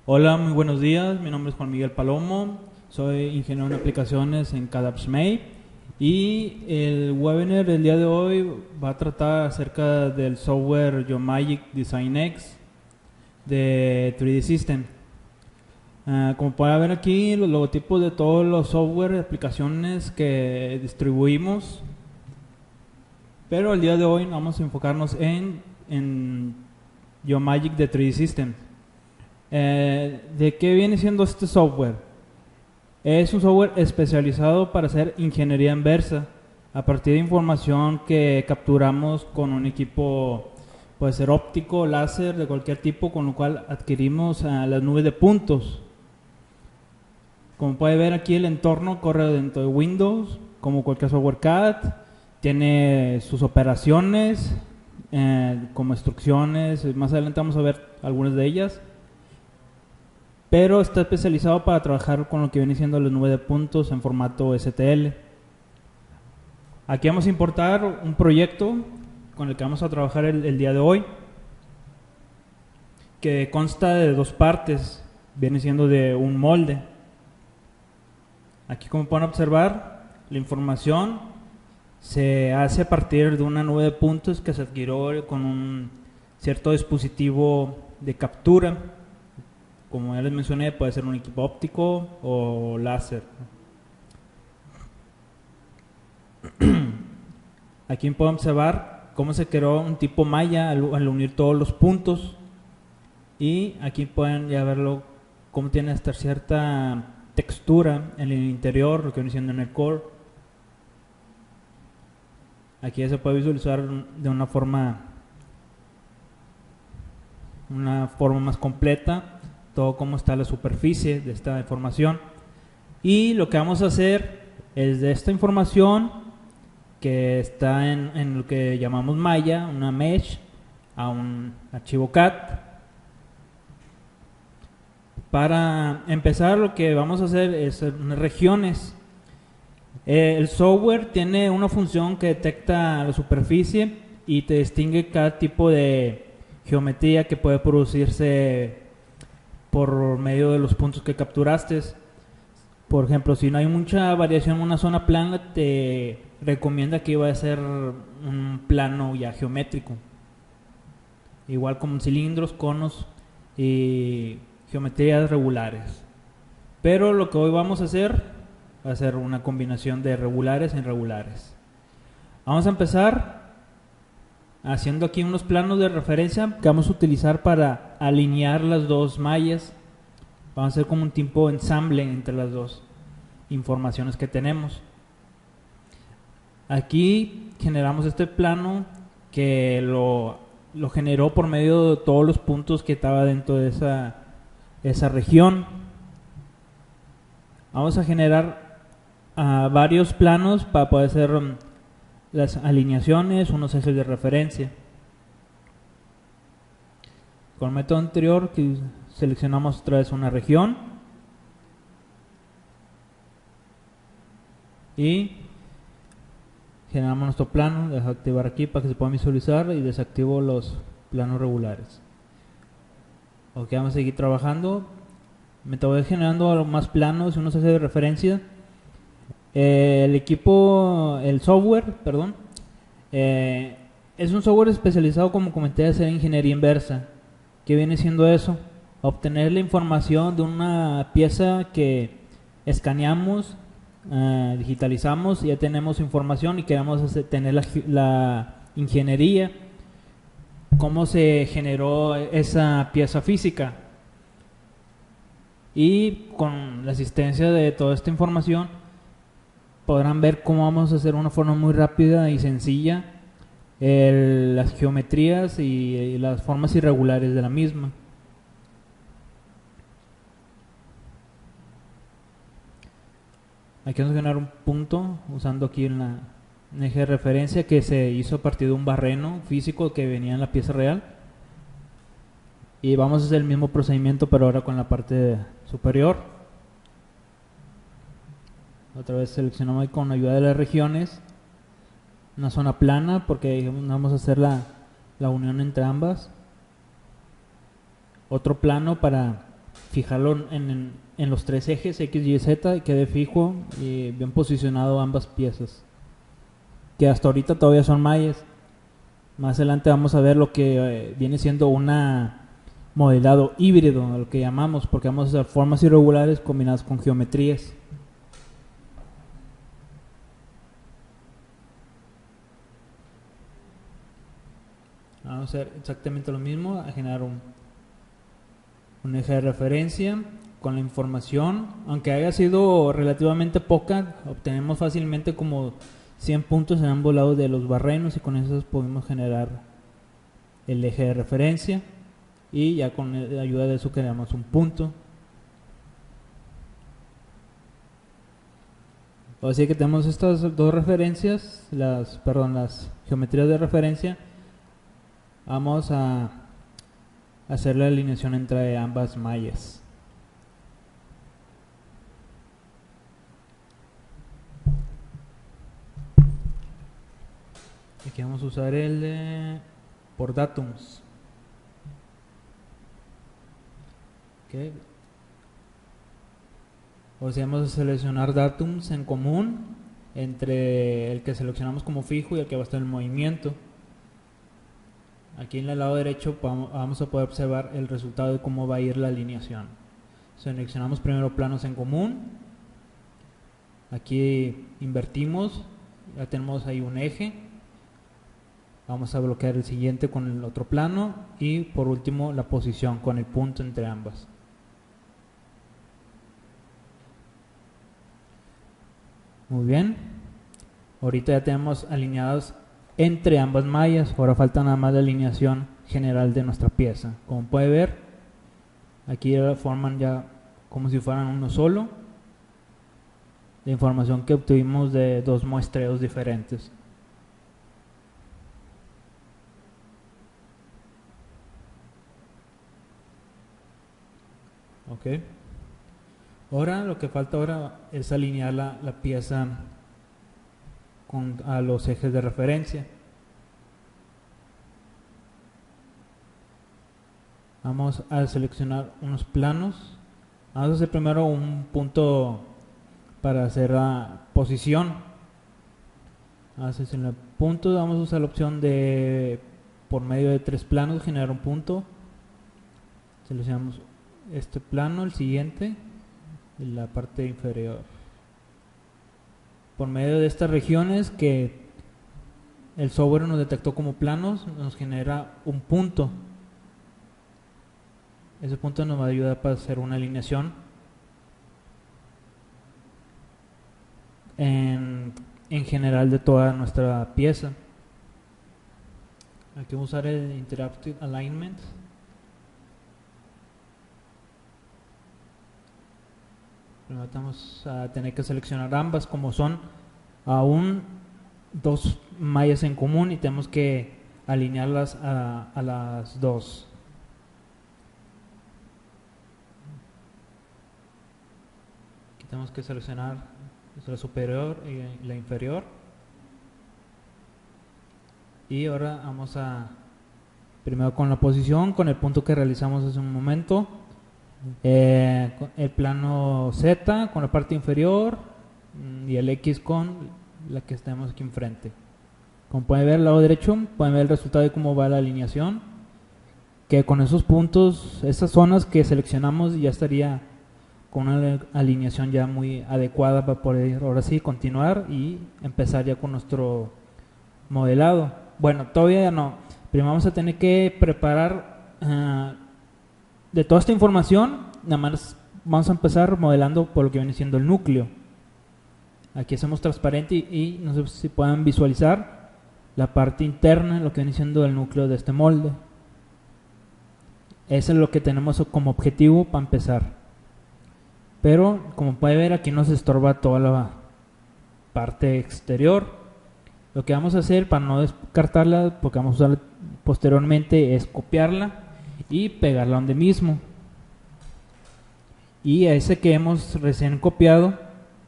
Hola, muy buenos días. Mi nombre es Juan Miguel Palomo. Soy ingeniero en aplicaciones en CADAPS-MAY y el webinar del día de hoy va a tratar acerca del software Geomagic Design X de 3D System. Como pueden ver aquí, los logotipos de todos los software y aplicaciones que distribuimos, pero el día de hoy vamos a enfocarnos en Geomagic de 3D System. ¿De qué viene siendo este software? Es un software especializado para hacer ingeniería inversa a partir de información que capturamos con un equipo, puede ser óptico, láser, de cualquier tipo, con lo cual adquirimos las nubes de puntos. Como puede ver aquí, el entorno corre dentro de Windows, como cualquier software CAD, tiene sus operaciones, como instrucciones. Más adelante vamos a ver algunas de ellas, pero está especializado para trabajar con lo que viene siendo la nube de puntos en formato STL. Aquí vamos a importar un proyecto con el que vamos a trabajar el día de hoy, que consta de dos partes, viene siendo de un molde. Aquí, como pueden observar, la información se hace a partir de una nube de puntos que se adquirió con un cierto dispositivo de captura. Como ya les mencioné, puede ser un equipo óptico o láser. Aquí pueden observar cómo se creó un tipo malla al unir todos los puntos. Y aquí pueden ya verlo cómo tiene esta cierta textura en el interior, lo que viene siendo en el core. Aquí ya se puede visualizar de una forma más completa todo cómo está la superficie de esta información. Y lo que vamos a hacer es de esta información que está en lo que llamamos malla, una mesh, a un archivo CAD. Para empezar, lo que vamos a hacer es unas regiones. El software tiene una función que detecta la superficie y te distingue cada tipo de geometría que puede producirse por medio de los puntos que capturaste. Por ejemplo, si no hay mucha variación en una zona plana, te recomienda que iba a ser un plano ya geométrico, igual como cilindros, conos y geometrías regulares. Pero lo que hoy vamos a hacer va a ser una combinación de regulares e irregulares. Vamos a empezar haciendo aquí unos planos de referencia que vamos a utilizar para alinear las dos mallas. Vamos a hacer como un tipo de ensamble entre las dos informaciones que tenemos. Aquí generamos este plano que lo generó por medio de todos los puntos que estaba dentro de esa región. Vamos a generar varios planos para poder hacer las alineaciones, unos ejes de referencia. Con el método anterior, que seleccionamos otra vez una región y generamos nuestro plano. Dejo activar aquí para que se puedan visualizar y desactivo los planos regulares. Ok, vamos a seguir trabajando. Me voy generando más planos y unos ejes de referencia. El software, es un software especializado, como comenté, de hacer ingeniería inversa. ¿Qué viene siendo eso? Obtener la información de una pieza que escaneamos, digitalizamos, y ya tenemos información y queremos tener la ingeniería, cómo se generó esa pieza física. Y con la asistencia de toda esta información podrán ver cómo vamos a hacer de una forma muy rápida y sencilla las geometrías y las formas irregulares de la misma. Aquí vamos a generar un punto usando aquí un eje de referencia que se hizo a partir de un barreno físico que venía en la pieza real. Y vamos a hacer el mismo procedimiento, pero ahora con la parte superior. Otra vez seleccionamos ahí con ayuda de las regiones una zona plana, porque vamos a hacer la unión entre ambas. Otro plano para fijarlo en los tres ejes X, Y, Z y quede fijo y bien posicionado ambas piezas, que hasta ahorita todavía son mallas. Más adelante vamos a ver lo que viene siendo una modelado híbrido, lo que llamamos, porque vamos a hacer formas irregulares combinadas con geometrías. Vamos a hacer exactamente lo mismo, a generar un eje de referencia con la información, aunque haya sido relativamente poca, obtenemos fácilmente como 100 puntos en ambos lados de los barrenos y con esos podemos generar el eje de referencia y ya con la ayuda de eso creamos un punto. Así que tenemos estas dos referencias, las geometrías de referencia. Vamos a hacer la alineación entre ambas mallas. Aquí vamos a usar el de por datums. Okay. O sea, vamos a seleccionar datums en común entre el que seleccionamos como fijo y el que va a estar en movimiento. Aquí en el lado derecho vamos a poder observar el resultado de cómo va a ir la alineación. Seleccionamos primero planos en común. Aquí invertimos. Ya tenemos ahí un eje. Vamos a bloquear el siguiente con el otro plano. Y por último la posición con el punto entre ambas. Muy bien. Ahorita ya tenemos alineados entre ambas mallas. Ahora falta nada más la alineación general de nuestra pieza. Como puede ver, aquí ya forman ya como si fueran uno solo, de información que obtuvimos de dos muestreos diferentes. Ok. Ahora lo que falta ahora es alinear la pieza a los ejes de referencia. Vamos a seleccionar unos planos. Vamos a hacer primero un punto para hacer la posición. Vamos a seleccionar puntos. Vamos a usar la opción de por medio de 3 planos generar un punto. Seleccionamos este plano, el siguiente y la parte inferior. Por medio de estas regiones que el software nos detectó como planos, nos genera un punto. Ese punto nos va a ayudar para hacer una alineación en general de toda nuestra pieza. Aquí vamos a usar el Interactive Alignment. Primero vamos a tener que seleccionar ambas, como son aún dos mallas en común y tenemos que alinearlas a las dos. Aquí tenemos que seleccionar la superior y la inferior. Y ahora vamos a primero con la posición, con el punto que realizamos hace un momento. El plano Z con la parte inferior y el X con la que tenemos aquí enfrente. Como pueden ver al lado derecho, pueden ver el resultado de cómo va la alineación, que con esos puntos, esas zonas que seleccionamos ya estaría con una alineación ya muy adecuada para poder ahora sí continuar y empezar ya con nuestro modelado. Bueno, todavía no, primero vamos a tener que preparar de toda esta información, nada más vamos a empezar modelando por lo que viene siendo el núcleo. Aquí hacemos transparente y no sé si puedan visualizar la parte interna, lo que viene siendo el núcleo de este molde. Eso es lo que tenemos como objetivo para empezar. Pero como puede ver, aquí nos estorba toda la parte exterior. Lo que vamos a hacer para no descartarla, porque vamos a usarla posteriormente, es copiarla y pegarla donde mismo. Y a ese que hemos recién copiado,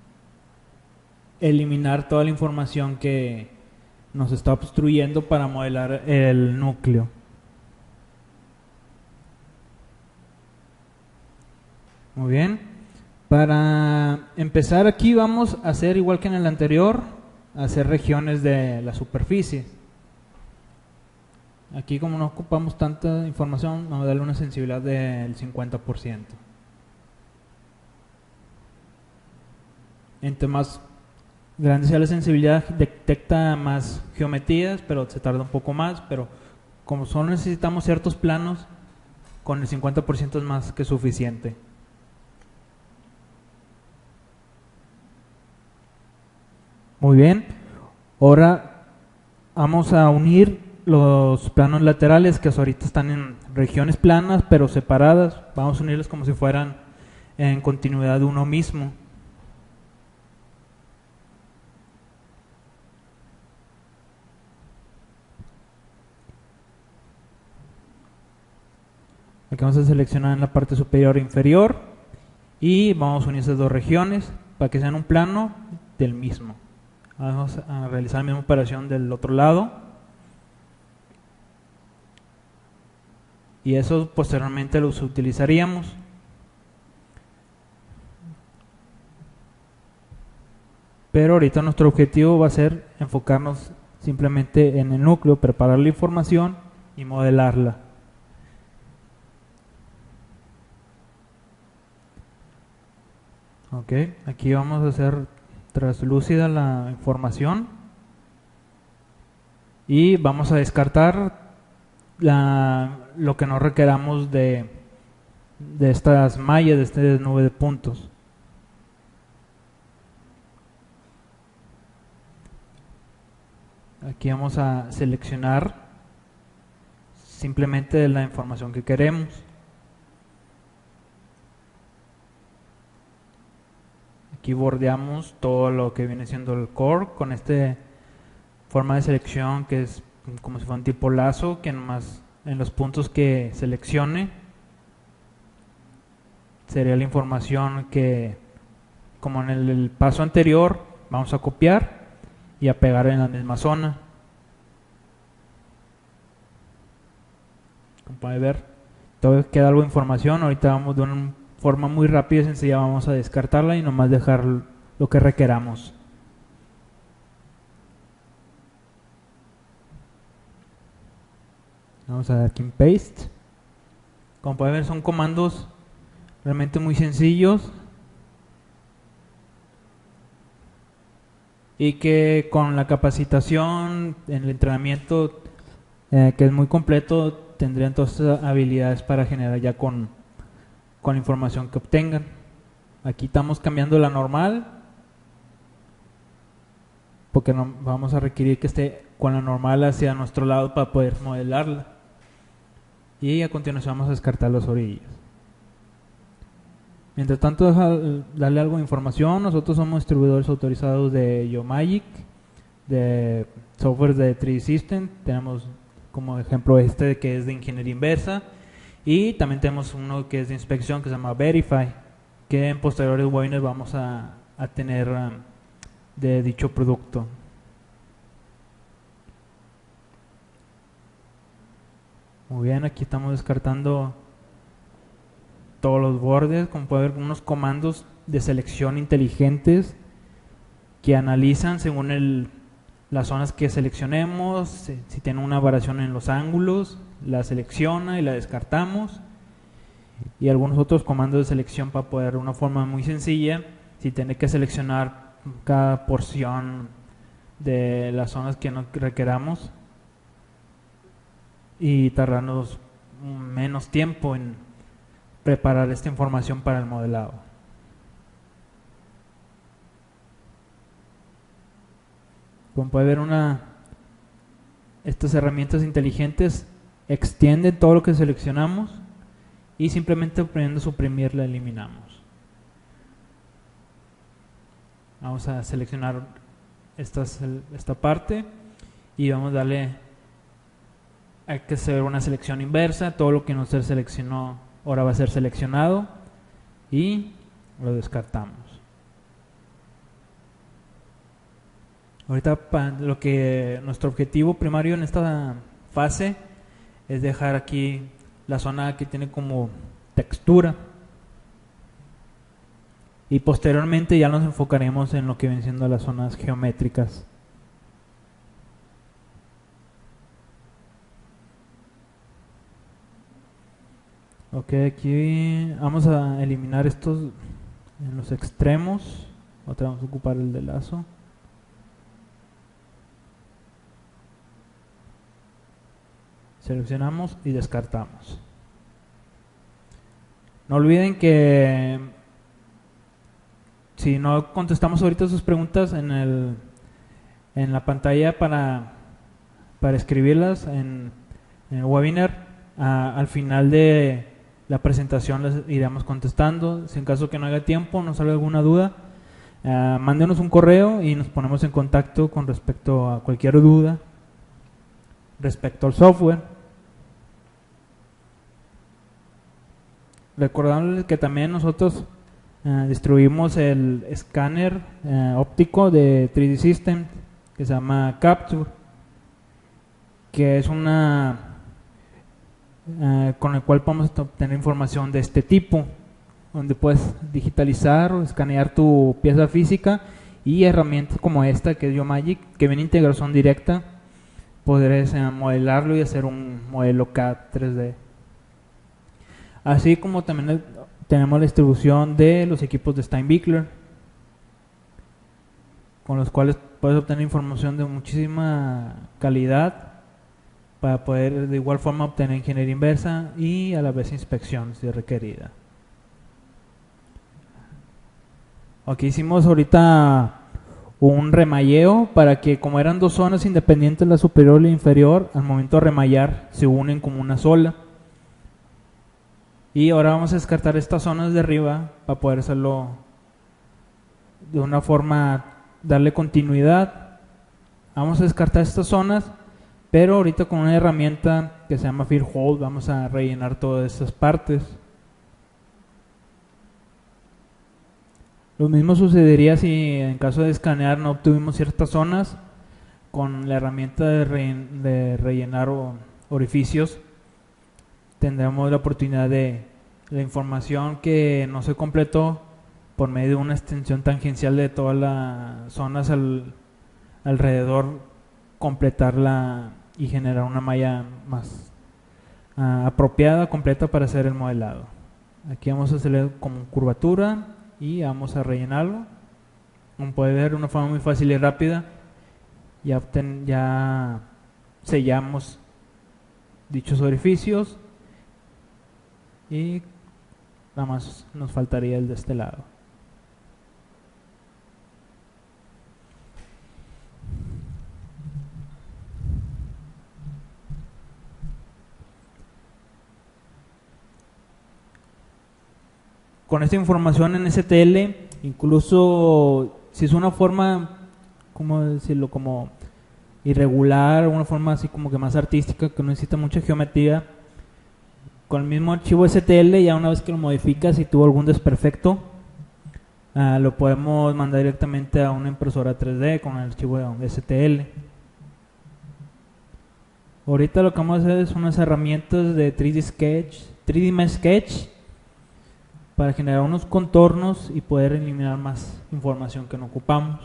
eliminar toda la información que nos está obstruyendo para modelar el núcleo. Muy bien. Para empezar aquí vamos a hacer igual que en el anterior, hacer regiones de la superficie. Aquí como no ocupamos tanta información, vamos a darle una sensibilidad del 50%. Entre más grande sea la sensibilidad, detecta más geometrías, pero se tarda un poco más, pero como solo necesitamos ciertos planos, con el 50% es más que suficiente. Muy bien, ahora vamos a unir los planos laterales que ahorita están en regiones planas pero separadas. Vamos a unirlos como si fueran en continuidad de uno mismo. Aquí vamos a seleccionar en la parte superior e inferior y vamos a unir esas dos regiones para que sean un plano del mismo. Vamos a realizar la misma operación del otro lado y eso posteriormente los utilizaríamos. Pero ahorita nuestro objetivo va a ser enfocarnos simplemente en el núcleo, preparar la información y modelarla. Ok, aquí vamos a hacer translúcida la información y vamos a descartar lo que no requeramos de estas mallas, de esta nube de puntos. Aquí vamos a seleccionar simplemente la información que queremos. Aquí bordeamos todo lo que viene siendo el core con esta forma de selección que es como si fuera un tipo lazo, que nomás en los puntos que seleccione sería la información que, como en el paso anterior, vamos a copiar y a pegar en la misma zona. Como pueden ver, todavía queda algo de información. Ahorita vamos de una forma muy rápida y sencilla, vamos a descartarla y nomás dejar lo que requeramos. Vamos a dar aquí en Paste. Como pueden ver, son comandos realmente muy sencillos y que con la capacitación en el entrenamiento que es muy completo, tendrían todas estas habilidades para generar ya con la información que obtengan. Aquí estamos cambiando la normal porque no, vamos a requerir que esté con la normal hacia nuestro lado para poder modelarla. Y a continuación vamos a descartar las orillas. Mientras tanto, darle algo de información. Nosotros somos distribuidores autorizados de Geomagic, de software de 3D System. Tenemos como ejemplo este que es de ingeniería inversa. Y también tenemos uno que es de inspección que se llama Verify, que en posteriores webinars vamos a tener de dicho producto. Muy bien, aquí estamos descartando todos los bordes. Como pueden ver, unos comandos de selección inteligentes que analizan según las zonas que seleccionemos, si tiene una variación en los ángulos, la selecciona y la descartamos. Y algunos otros comandos de selección para poder de una forma muy sencilla, si tiene que seleccionar cada porción de las zonas que no requeramos y tardarnos menos tiempo en preparar esta información para el modelado. Como puede ver, estas herramientas inteligentes extienden todo lo que seleccionamos y simplemente oprimiendo suprimir la eliminamos. Vamos a seleccionar esta parte y vamos a darle, hay que hacer una selección inversa. Todo lo que no se seleccionó ahora va a ser seleccionado y lo descartamos. Ahorita nuestro objetivo primario en esta fase es dejar aquí la zona que tiene como textura. y posteriormente ya nos enfocaremos en lo que vienen siendo las zonas geométricas. Ok, aquí vamos a eliminar estos en los extremos. Otra vamos a ocupar el de lazo. Seleccionamos y descartamos. No olviden que si no contestamos ahorita sus preguntas en la pantalla para escribirlas en el webinar, al final de la presentación les iremos contestando. Si en caso que no haya tiempo, nos salga alguna duda, mándenos un correo y nos ponemos en contacto con respecto a cualquier duda respecto al software. Recordándoles que también nosotros distribuimos el escáner óptico de 3D System que se llama Capture, que es con el cual podemos obtener información de este tipo, donde puedes digitalizar o escanear tu pieza física, y herramientas como esta que es Geomagic, que viene integración directa, podrás modelarlo y hacer un modelo CAD 3D. Así como también tenemos la distribución de los equipos de Steinbichler, con los cuales puedes obtener información de muchísima calidad para poder de igual forma obtener ingeniería inversa y a la vez inspección si requerida. Aquí hicimos ahorita un remalleo para que, como eran dos zonas independientes, la superior y la inferior, al momento de remallar se unen como una sola. Y ahora vamos a descartar estas zonas de arriba para poder hacerlo de una forma, darle continuidad. Vamos a descartar estas zonas, pero ahorita con una herramienta que se llama Fill Hole vamos a rellenar todas estas partes. Lo mismo sucedería si en caso de escanear no obtuvimos ciertas zonas. Con la herramienta de rellenar orificios tendremos la oportunidad de la información que no se completó por medio de una extensión tangencial de todas las zonas alrededor, completarla y generar una malla más apropiada, completa para hacer el modelado. Aquí vamos a hacerle como curvatura y vamos a rellenarlo. Como puede ver, de una forma muy fácil y rápida, ya sellamos dichos orificios y nada más nos faltaría el de este lado. Con esta información en STL, incluso si es una forma, ¿cómo decirlo?, como irregular, una forma así como que más artística, que no necesita mucha geometría, con el mismo archivo STL, ya una vez que lo modificas y tuvo algún desperfecto, lo podemos mandar directamente a una impresora 3D con el archivo de STL. Ahorita lo que vamos a hacer es unas herramientas de 3D Mesh Sketch, para generar unos contornos y poder eliminar más información que no ocupamos.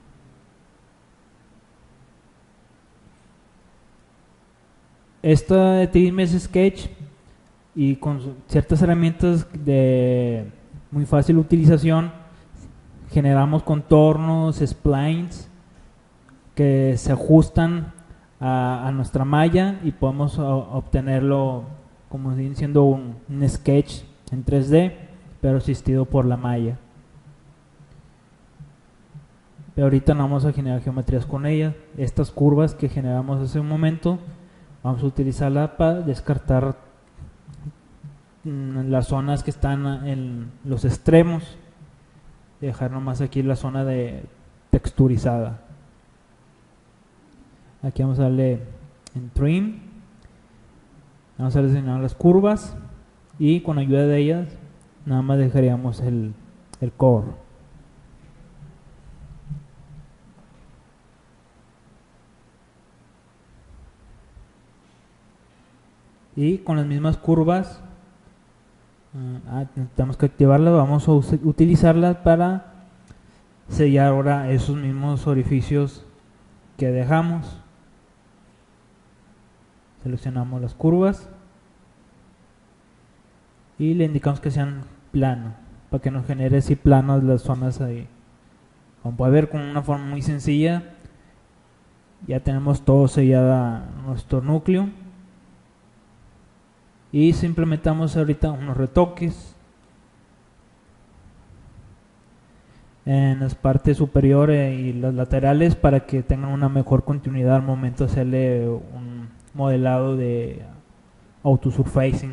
Esta de 3D Mesh Sketch, y con ciertas herramientas de muy fácil utilización, generamos contornos, splines que se ajustan a nuestra malla y podemos obtenerlo como siendo un sketch en 3D, pero asistido por la malla. Pero ahorita no vamos a generar geometrías con ella. Estas curvas que generamos hace un momento, vamos a utilizarla para descartar las zonas que están en los extremos, y dejar nomás aquí la zona de texturizada. Aquí vamos a darle en Trim, vamos a diseñar las curvas y con ayuda de ellas nada más dejaríamos el core. Y con las mismas curvas Tenemos que activarla. Vamos a utilizarla para sellar ahora esos mismos orificios que dejamos. Seleccionamos las curvas y le indicamos que sean plano, para que nos genere así planas las zonas ahí. Como puede ver, con una forma muy sencilla ya tenemos todo sellada nuestro núcleo, y implementamos ahorita unos retoques en las partes superiores y las laterales para que tengan una mejor continuidad al momento de hacerle un modelado de autosurfacing.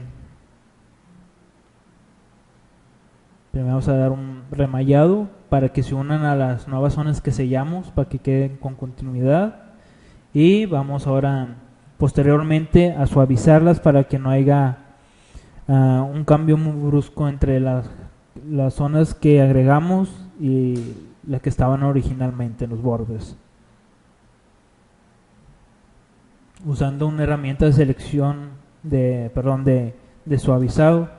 Primero vamos a dar un remallado para que se unan a las nuevas zonas que sellamos, para que queden con continuidad, y vamos ahora posteriormente a suavizarlas para que no haya un cambio muy brusco entre las zonas que agregamos y las que estaban originalmente en los bordes, usando una herramienta de selección de suavizado.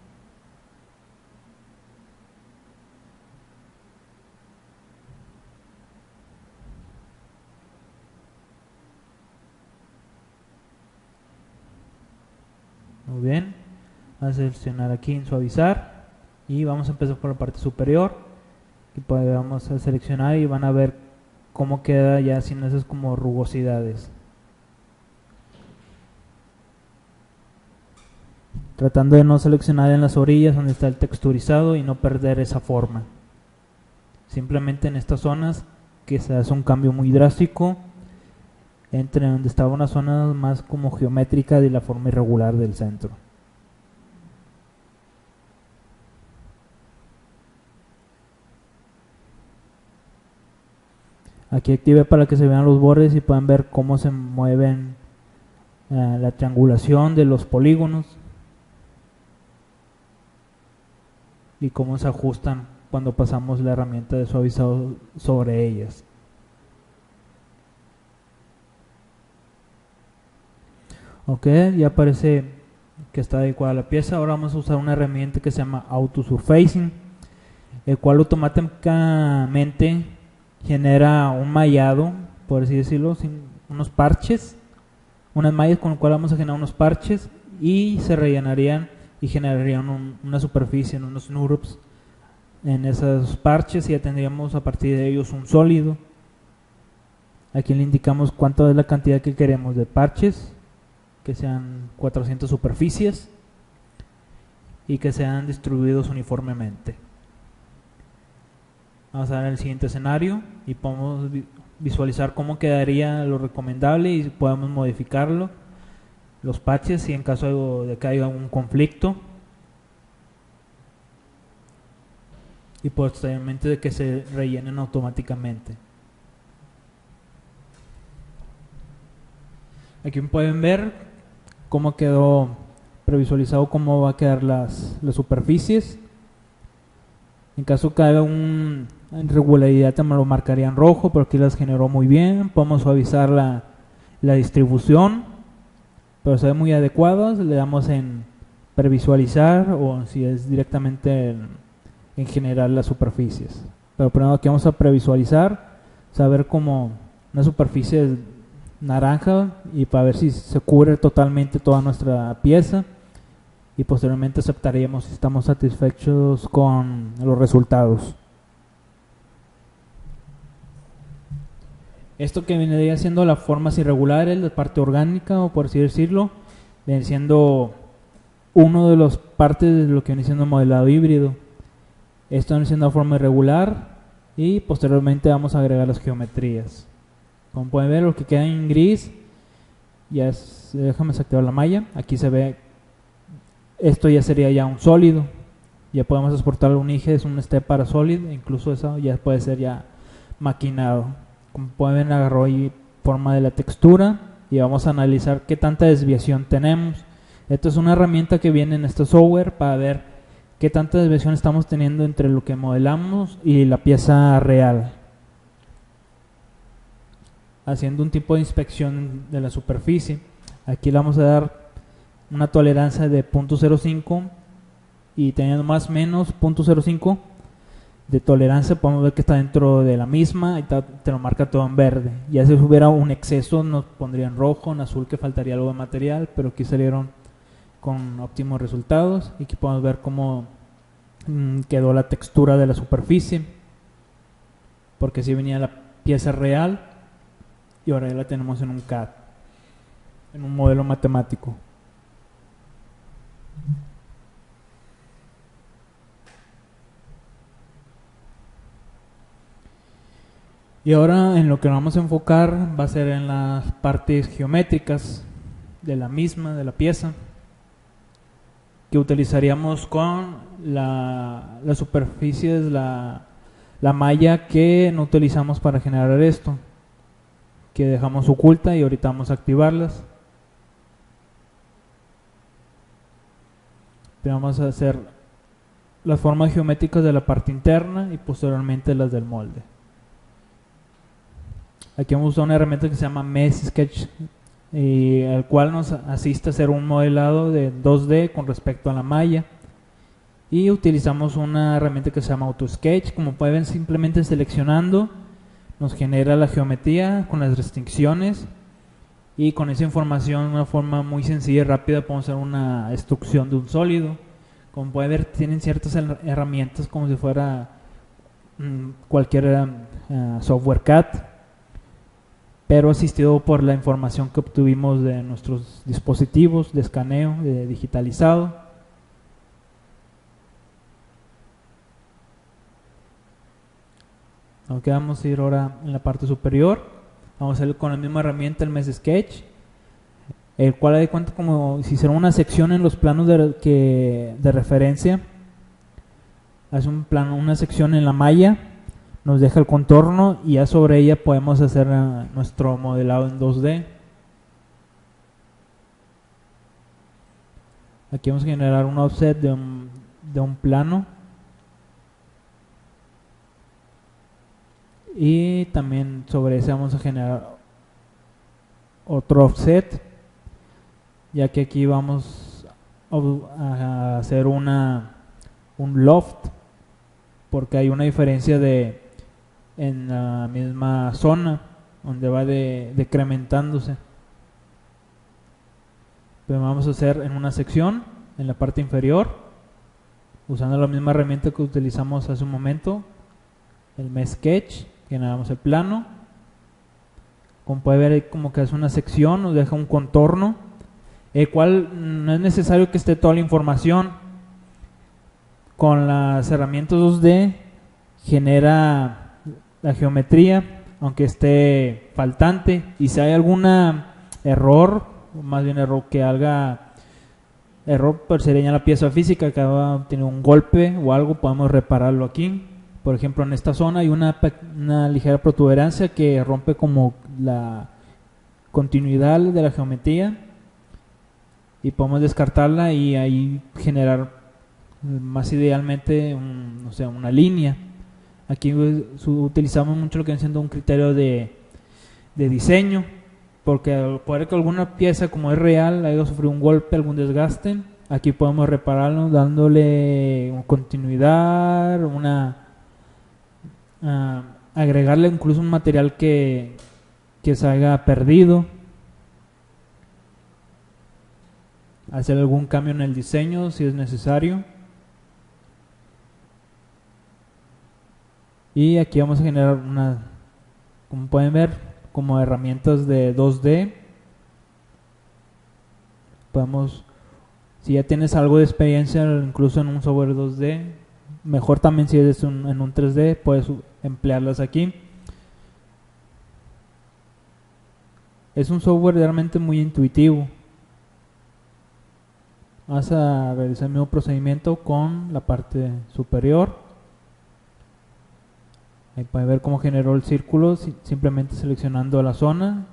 Muy bien, vamos a seleccionar aquí en suavizar y vamos a empezar por la parte superior, y pues vamos a seleccionar y van a ver cómo queda ya sin esas como rugosidades, tratando de no seleccionar en las orillas donde está el texturizado y no perder esa forma. Simplemente en estas zonas que se hace un cambio muy drástico entre donde estaba una zona más como geométrica de la forma irregular del centro. Aquí activé para que se vean los bordes y puedan ver cómo se mueven la triangulación de los polígonos y cómo se ajustan cuando pasamos la herramienta de suavizado sobre ellas. Ok, ya parece que está adecuada la pieza. Ahora vamos a usar una herramienta que se llama Autosurfacing, el cual automáticamente genera un mallado, por así decirlo, unos parches, unas mallas con las cuales vamos a generar unos parches y se rellenarían y generarían una superficie en unos NURBS en esos parches, y ya tendríamos a partir de ellos un sólido. Aquí le indicamos cuánto es la cantidad que queremos de parches, que sean 400 superficies y que sean distribuidos uniformemente. Vamos a dar el siguiente escenario y podemos visualizar cómo quedaría lo recomendable, y podemos modificarlo, los patches, si en caso de que haya un conflicto, y posteriormente de que se rellenen automáticamente. Aquí pueden ver cómo quedó previsualizado, cómo va a quedar las superficies. En caso que haya una irregularidad me lo marcaría en rojo, pero aquí las generó muy bien. Podemos suavizar la distribución, pero se ve muy adecuadas. Le damos en previsualizar, o si es directamente en generar las superficies. Pero primero aquí vamos a previsualizar, saber cómo una superficie naranja, y para ver si se cubre totalmente toda nuestra pieza, y posteriormente aceptaríamos si estamos satisfechos con los resultados. Esto que vendría siendo las formas irregulares, la parte orgánica, o por así decirlo, viene siendo uno de los partes de lo que viene siendo el modelado híbrido. Esto viene siendo la forma irregular, y posteriormente vamos a agregar las geometrías. Como pueden ver, lo que queda en gris ya es, déjame desactivar la malla, aquí se ve, esto ya sería ya un sólido, ya podemos exportar un IGE, es un step para sólido, incluso eso ya puede ser ya maquinado. Como pueden ver, agarró ahí forma de la textura, y vamos a analizar qué tanta desviación tenemos. Esto es una herramienta que viene en este software para ver qué tanta desviación estamos teniendo entre lo que modelamos y la pieza real, haciendo un tipo de inspección de la superficie. Aquí le vamos a dar una tolerancia de 0.05 y teniendo más o menos 0.05 de tolerancia, podemos ver que está dentro de la misma y te lo marca todo en verde. Ya si hubiera un exceso nos pondría en rojo, en azul, que faltaría algo de material, pero aquí salieron con óptimos resultados. Y aquí podemos ver cómo quedó la textura de la superficie, porque si venía la pieza real y ahora ya la tenemos en un CAD, en un modelo matemático. Y ahora en lo que nos vamos a enfocar va a ser en las partes geométricas de la misma, de la pieza, que utilizaríamos con las superficies, la malla que no utilizamos para generar esto, que dejamos oculta y ahorita vamos a activarlas. Pero vamos a hacer las formas geométricas de la parte interna y posteriormente las del molde. Aquí vamos a usar una herramienta que se llama Mesh Sketch, el cual nos asiste a hacer un modelado de 2D con respecto a la malla. Y utilizamos una herramienta que se llama AutoSketch. Como pueden ver, simplemente seleccionando nos genera la geometría con las restricciones, y con esa información, de una forma muy sencilla y rápida, podemos hacer una extrusión de un sólido. Como pueden ver, tienen ciertas herramientas como si fuera cualquier software CAD, pero asistido por la información que obtuvimos de nuestros dispositivos de escaneo, de digitalizado. Aunque vamos a ir ahora en la parte superior, vamos a hacer con la misma herramienta el Mesh Sketch, el cual da cuenta como si hiciera una sección en los planos de referencia. Hace un plano, una sección en la malla, nos deja el contorno y ya sobre ella podemos hacer nuestro modelado en 2D. Aquí vamos a generar un offset de un plano, y también sobre ese vamos a generar otro offset, ya que aquí vamos a hacer un loft, porque hay una diferencia en la misma zona donde va decrementándose. Pero vamos a hacer en una sección en la parte inferior, usando la misma herramienta que utilizamos hace un momento, el Mesh Sketch. Generamos el plano. Como puede ver, ahí como que es una sección, nos deja un contorno, el cual no es necesario que esté toda la información. Con las herramientas 2D genera la geometría, aunque esté faltante, y si hay algún error, o más bien error que haga error, pues sería la pieza física que ha tenido un golpe o algo, podemos repararlo aquí. Por ejemplo, en esta zona hay una ligera protuberancia que rompe como la continuidad de la geometría, y podemos descartarla y ahí generar más idealmente una línea. Aquí utilizamos mucho lo que viene siendo un criterio de diseño, porque al poder que alguna pieza, como es real, haya sufrido un golpe, algún desgaste, aquí podemos repararlo dándole continuidad, agregarle incluso un material que se haya perdido, hacer algún cambio en el diseño si es necesario. Y aquí vamos a generar como pueden ver, como herramientas de 2D. Si ya tienes algo de experiencia incluso en un software 2D, mejor también si es en un 3D, puedes emplearlas aquí. Es un software realmente muy intuitivo. Vas a realizar el mismo procedimiento con la parte superior. Ahí pueden ver cómo generó el círculo, simplemente seleccionando la zona.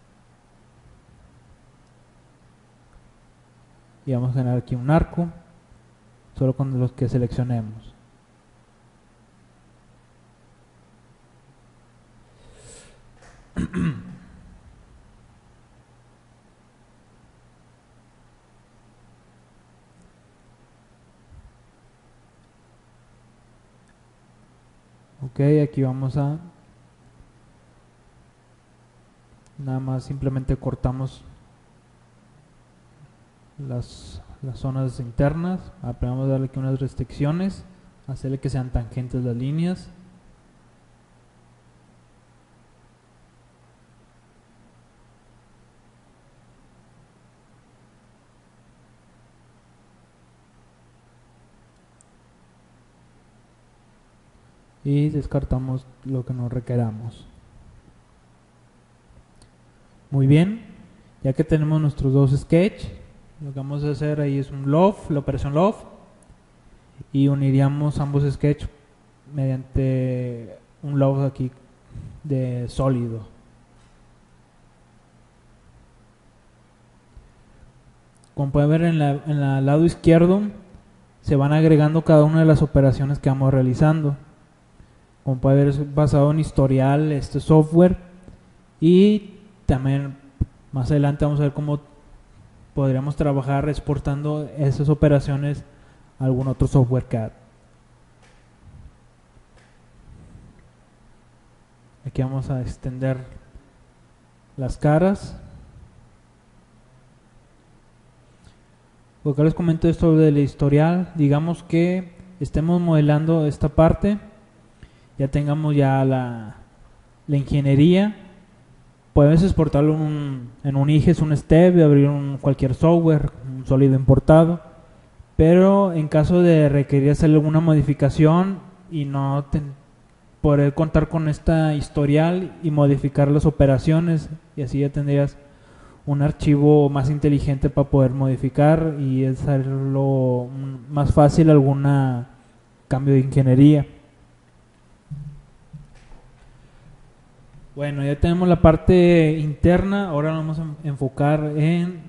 Y vamos a generar aquí un arco, solo con los que seleccionemos. Ok, aquí vamos a nada más simplemente cortamos las zonas internas. Vamos a darle aquí unas restricciones, hacerle que sean tangentes las líneas. Y descartamos lo que no requeramos. Muy bien, ya que tenemos nuestros dos sketch, lo que vamos a hacer ahí es un loft, la operación loft, y uniríamos ambos sketch mediante un loft aquí de sólido. Como pueden ver en el lado izquierdo se van agregando cada una de las operaciones que vamos realizando. Como pueden ver, es basado en historial este software, y también más adelante vamos a ver cómo podríamos trabajar exportando esas operaciones a algún otro software CAD. Aquí vamos a extender las caras. Lo que les comento esto del historial, digamos que estemos modelando esta parte, ya tengamos ya la ingeniería, puedes exportarlo en un IGES, un STEP, y abrir cualquier software, un sólido importado, pero en caso de requerir hacer alguna modificación y no poder contar con esta historial y modificar las operaciones, y así ya tendrías un archivo más inteligente para poder modificar y hacerlo más fácil algún cambio de ingeniería. Bueno, ya tenemos la parte interna, ahora vamos a enfocar en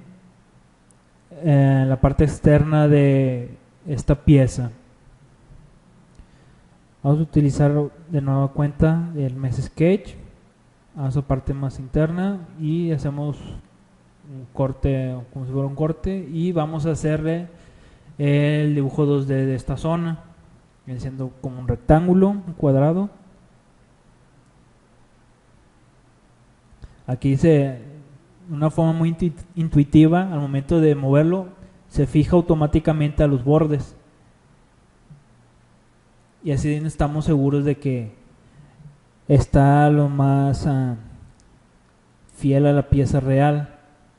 la parte externa de esta pieza. Vamos a utilizar de nueva cuenta el Mesh Sketch, a esa parte más interna, y hacemos un corte, como si fuera un corte, y vamos a hacerle el dibujo 2D de esta zona, viene siendo como un rectángulo, un cuadrado. Aquí de una forma muy intuitiva, al momento de moverlo, se fija automáticamente a los bordes. Y así estamos seguros de que está lo más fiel a la pieza real.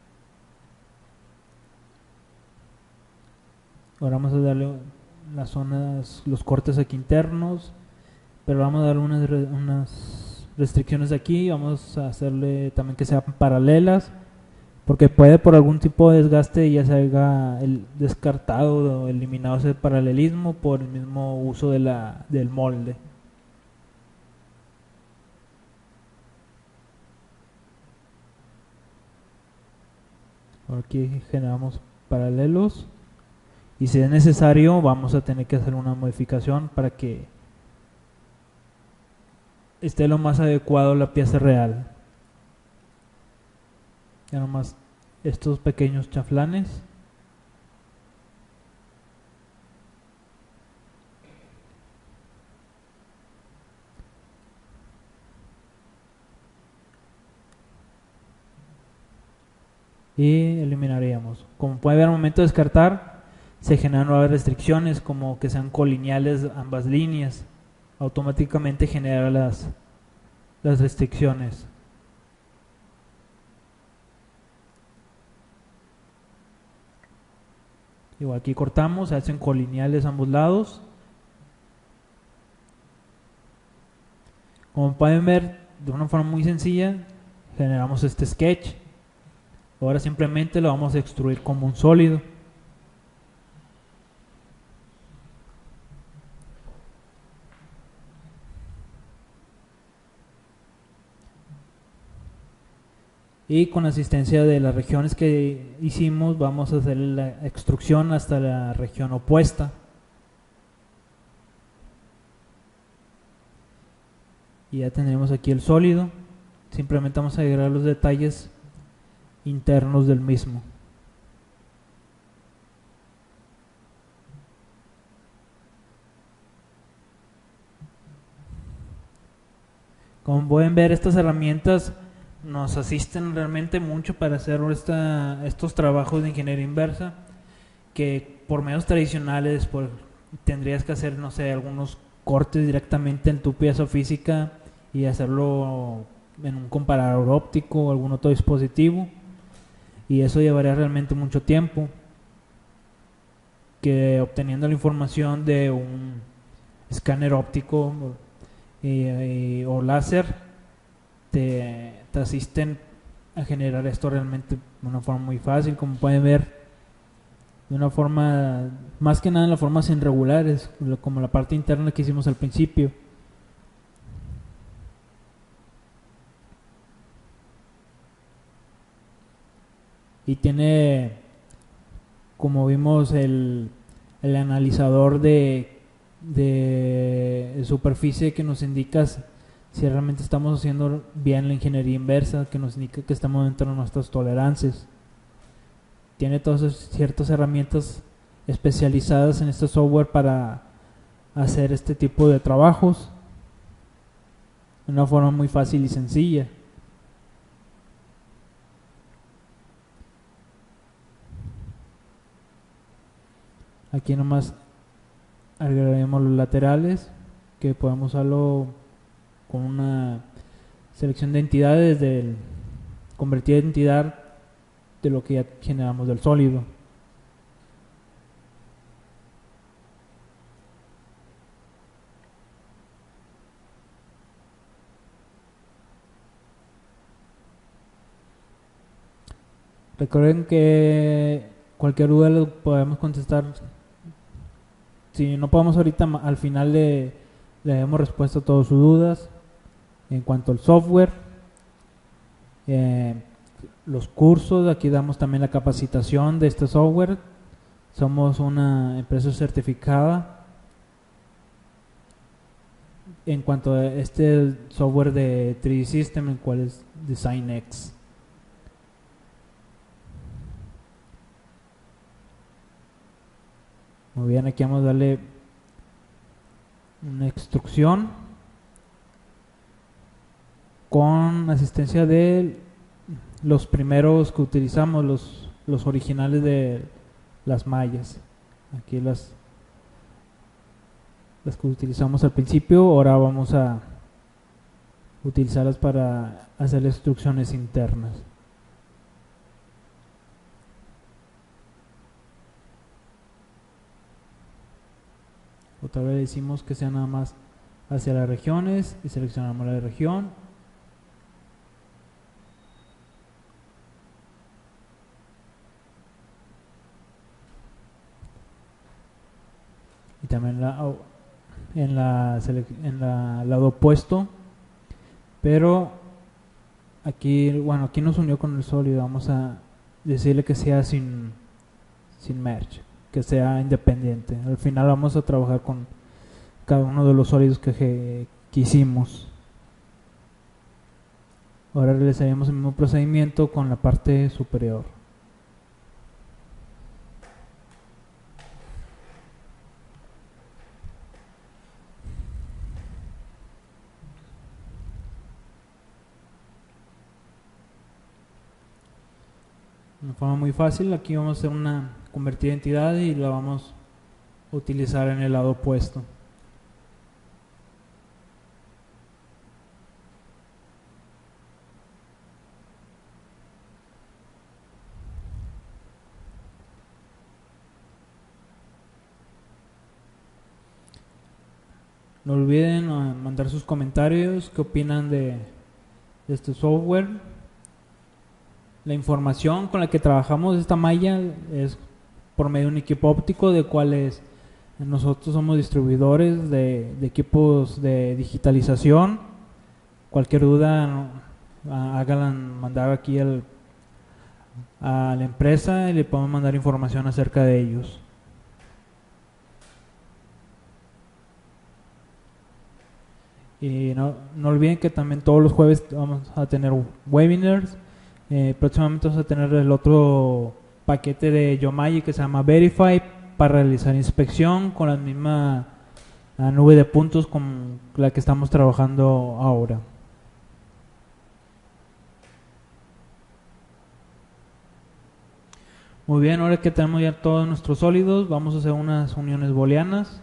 Ahora vamos a darle las zonas, los cortes aquí internos, pero vamos a dar unas restricciones aquí. Vamos a hacerle también que sean paralelas, porque puede por algún tipo de desgaste ya se haya descartado o eliminado ese paralelismo por el mismo uso del molde. Aquí generamos paralelos, y si es necesario vamos a tener que hacer una modificación para que esté lo más adecuado a la pieza real. Ya nomás estos pequeños chaflanes. Y eliminaríamos. Como puede ver, al momento de descartar se generan nuevas restricciones, como que sean colineales ambas líneas. Automáticamente genera las restricciones. Igual aquí cortamos, se hacen colineales ambos lados. Como pueden ver, de una forma muy sencilla generamos este sketch. Ahora simplemente lo vamos a extruir como un sólido. Y con asistencia de las regiones que hicimos, vamos a hacer la extrusión hasta la región opuesta. Y ya tendremos aquí el sólido. Simplemente vamos a agregar los detalles internos del mismo. Como pueden ver, estas herramientas nos asisten realmente mucho para hacer estos trabajos de ingeniería inversa, que por medios tradicionales tendrías que hacer, no sé, algunos cortes directamente en tu pieza física y hacerlo en un comparador óptico o algún otro dispositivo, y eso llevaría realmente mucho tiempo, que obteniendo la información de un escáner óptico o láser te asisten a generar esto realmente de una forma muy fácil, como pueden ver, de una forma, más que nada en las formas irregulares, como la parte interna que hicimos al principio. Y tiene, como vimos, el analizador de superficie que nos indica si realmente estamos haciendo bien la ingeniería inversa, que nos indica que estamos dentro de nuestras tolerancias. Tiene todas ciertas herramientas especializadas en este software para hacer este tipo de trabajos de una forma muy fácil y sencilla. Aquí nomás agregaremos los laterales, que podemos usarlo con una selección de entidades, convertir entidad de lo que ya generamos del sólido. Recuerden que cualquier duda lo podemos contestar. Si no podemos ahorita, al final le damos respuesta a todas sus dudas en cuanto al software, los cursos. Aquí damos también la capacitación de este software. Somos una empresa certificada en cuanto a este software de 3D System, el cual es DesignX. Muy bien, aquí vamos a darle una extrusión con asistencia de los primeros que utilizamos, los originales de las mallas. Aquí las que utilizamos al principio, ahora vamos a utilizarlas para hacer extrusiones internas. Otra vez decimos que sea nada más hacia las regiones y seleccionamos la región. Y también en la lado opuesto, pero aquí, bueno, aquí nos unió con el sólido. Vamos a decirle que sea sin merge, que sea independiente. Al final vamos a trabajar con cada uno de los sólidos que hicimos. Ahora realizaremos el mismo procedimiento con la parte superior. De una forma muy fácil, aquí vamos a hacer una convertida entidad y la vamos a utilizar en el lado opuesto. No olviden mandar sus comentarios, qué opinan de este software. La información con la que trabajamos esta malla es por medio de un equipo óptico, de cuales nosotros somos distribuidores de equipos de digitalización. Cualquier duda, háganla mandar aquí a la empresa y le podemos mandar información acerca de ellos. Y no olviden que también todos los jueves vamos a tener webinars. Próximamente vamos a tener el otro paquete de Yomaji que se llama Verify, para realizar inspección con la misma nube de puntos con la que estamos trabajando ahora. Muy bien, ahora que tenemos ya todos nuestros sólidos, vamos a hacer unas uniones booleanas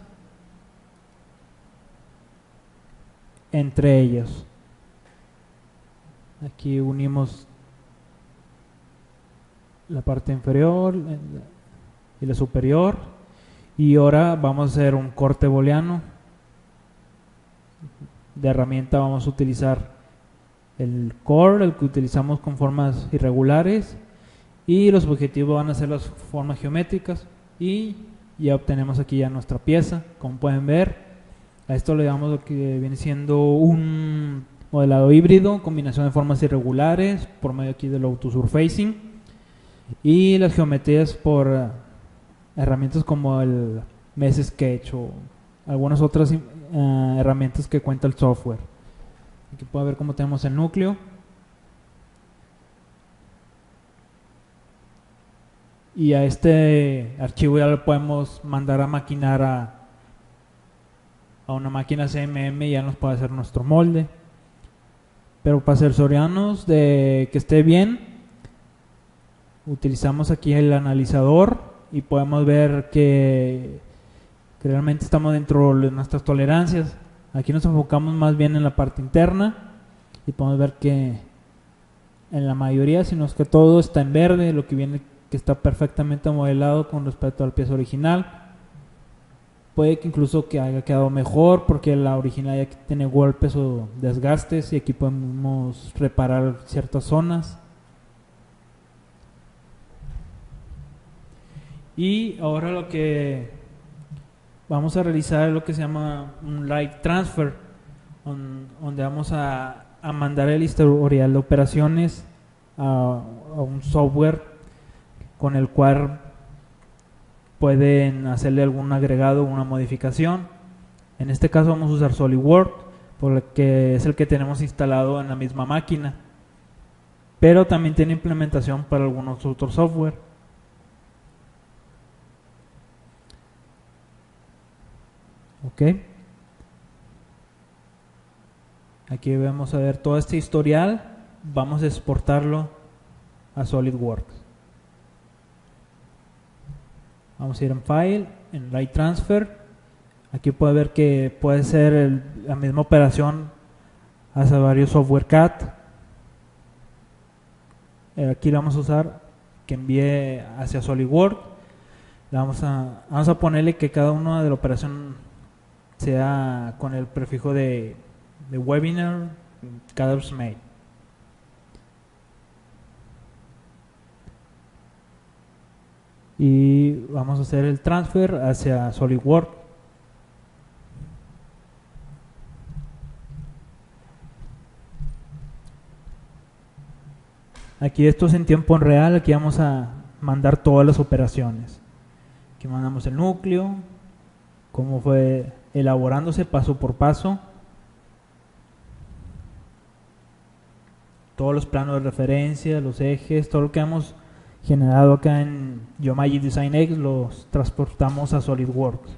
entre ellos. Aquí unimos la parte inferior y la superior, y ahora vamos a hacer un corte booleano. De herramienta vamos a utilizar el core, el que utilizamos con formas irregulares, y los objetivos van a ser las formas geométricas, y ya obtenemos aquí ya nuestra pieza. Como pueden ver, a esto le damos lo que viene siendo un modelado híbrido, combinación de formas irregulares por medio aquí del autosurfacing, y las geometrías por herramientas como el Mesh Sketch o algunas otras herramientas que cuenta el software. Aquí pueden ver cómo tenemos el núcleo. Y a este archivo ya lo podemos mandar a maquinar a una máquina CMM y ya nos puede hacer nuestro molde. Pero para asegurarnos de que esté bien, utilizamos aquí el analizador y podemos ver que realmente estamos dentro de nuestras tolerancias. Aquí nos enfocamos más bien en la parte interna y podemos ver que en la mayoría, si no es que todo está en verde, lo que viene que está perfectamente modelado con respecto al pieza original. Puede que incluso que haya quedado mejor porque la original ya tiene golpes o desgastes, y aquí podemos reparar ciertas zonas. Y ahora lo que vamos a realizar es lo que se llama un light transfer, donde vamos a mandar el historial de operaciones a un software con el cual pueden hacerle algún agregado o una modificación. En este caso vamos a usar SolidWorks, porque es el que tenemos instalado en la misma máquina, pero también tiene implementación para algunos otros software. Ok, aquí vamos a ver todo este historial. Vamos a exportarlo a SolidWorks. Vamos a ir en File, en Light Transfer. Aquí puede ver que puede ser la misma operación hacia varios software CAD. Aquí lo vamos a usar que envíe hacia SolidWorks. Vamos a ponerle que cada una de la operación sea con el prefijo de webinar, CADOPS made. Y vamos a hacer el transfer hacia SolidWorks. Aquí esto es en tiempo real. Aquí vamos a mandar todas las operaciones. Aquí mandamos el núcleo, cómo fue elaborándose paso por paso, todos los planos de referencia, los ejes, todo lo que hemos generado acá en Geomagic Design X los transportamos a SolidWorks.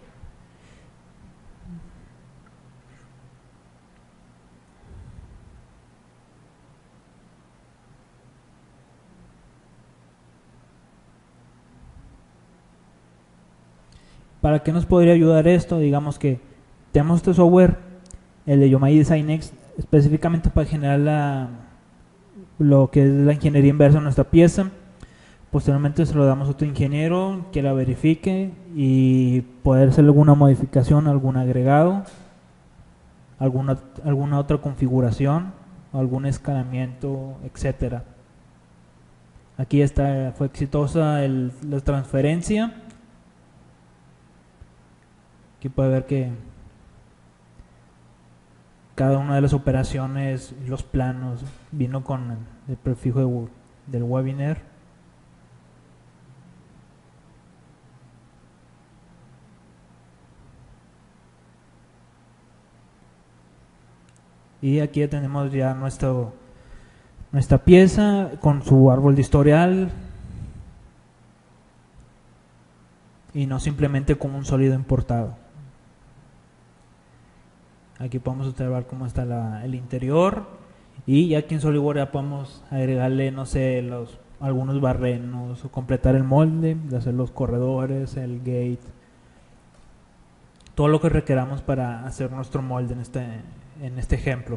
¿Para qué nos podría ayudar esto? Digamos que tenemos este software, el de Geomagic Design X, específicamente para generar lo que es la ingeniería inversa en nuestra pieza. Posteriormente se lo damos a otro ingeniero que la verifique y poder hacer alguna modificación, algún agregado, alguna otra configuración, algún escalamiento, etcétera. Aquí fue exitosa la transferencia. Aquí puede ver que cada una de las operaciones, los planos, vino con el prefijo del webinar. Y aquí tenemos ya nuestra pieza con su árbol de historial, y no simplemente como un sólido importado. Aquí podemos observar cómo está el interior, y ya aquí en SolidWorks ya podemos agregarle, no sé, los algunos barrenos o completar el molde, de hacer los corredores, el gate, todo lo que requeramos para hacer nuestro molde en este ejemplo.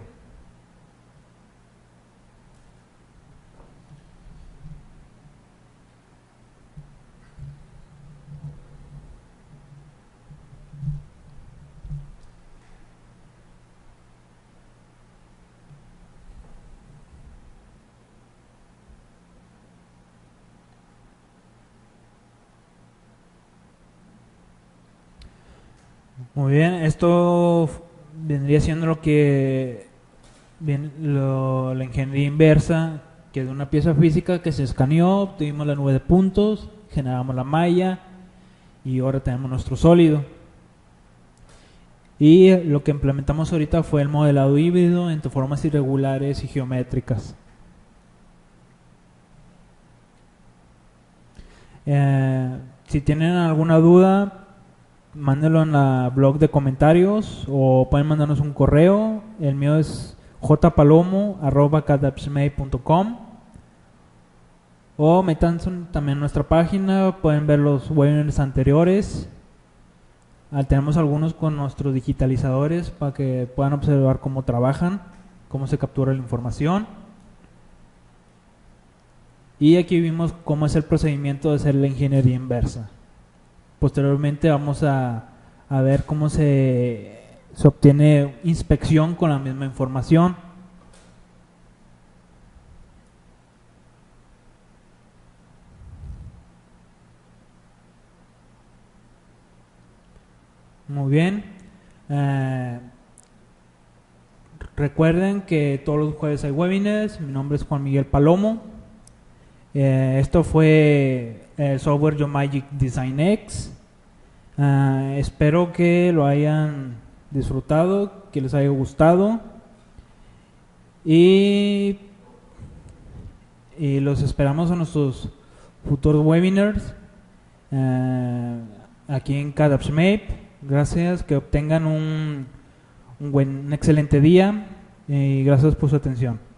Muy bien, esto vendría siendo la ingeniería inversa, que es una pieza física que se escaneó, obtuvimos la nube de puntos, generamos la malla y ahora tenemos nuestro sólido. Y lo que implementamos ahorita fue el modelado híbrido entre formas irregulares y geométricas. Si tienen alguna duda, mándenlo en la blog de comentarios o pueden mandarnos un correo. El mío es jpalomo@cadapsmate.com, o métanse también en nuestra página, pueden ver los webinars anteriores. Tenemos algunos con nuestros digitalizadores para que puedan observar cómo trabajan, cómo se captura la información. Y aquí vimos cómo es el procedimiento de hacer la ingeniería inversa. Posteriormente vamos a ver cómo se obtiene inspección con la misma información. Muy bien. Recuerden que todos los jueves hay webinars. Mi nombre es Juan Miguel Palomo. Esto fue el software Geomagic Design X. Espero que lo hayan disfrutado, que les haya gustado, y los esperamos en nuestros futuros webinars aquí en CAD-AppSmate. Gracias, que obtengan un excelente día y gracias por su atención.